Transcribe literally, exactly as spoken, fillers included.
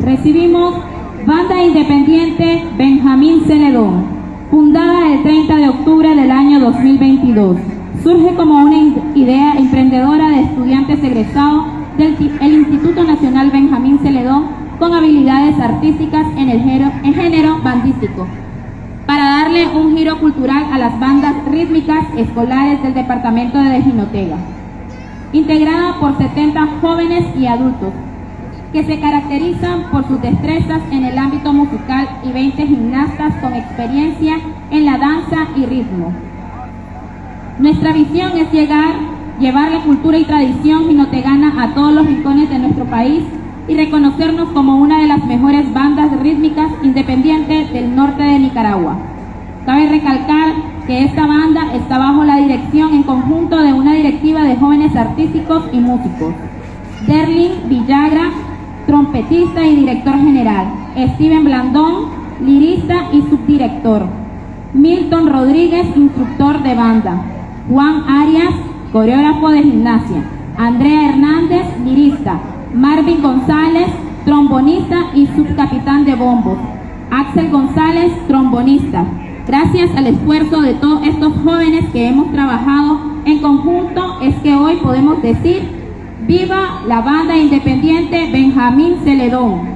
Recibimos Banda Independiente Benjamín Celedón, fundada el treinta de octubre del año dos mil veintidós. Surge como una idea emprendedora de estudiantes egresados del el Instituto Nacional Benjamín Celedón con habilidades artísticas en el género, en género bandístico, para darle un giro cultural a las bandas rítmicas escolares del departamento de Jinotega, integrada por setenta jóvenes y adultos, que se caracterizan por sus destrezas en el ámbito musical y veinte gimnastas con experiencia en la danza y ritmo. Nuestra visión es llegar, llevar la cultura y tradición jinotegana a todos los rincones de nuestro país y reconocernos como una de las mejores bandas rítmicas independientes del norte de Nicaragua. Cabe recalcar que esta banda está bajo la dirección en conjunto de una directiva de jóvenes artísticos y músicos: Derlin Villagra, trompetista y director general; Steven Blandón, lirista y subdirector; Milton Rodríguez, instructor de banda; Juan Arias, coreógrafo de gimnasia; Andrea Hernández, lirista; Marvin González, trombonista y subcapitán de bombos; Axel González, trombonista. Gracias al esfuerzo de todos estos jóvenes que hemos trabajado en conjunto es que hoy podemos decir: ¡viva la Banda Independiente Benjamín Celedón!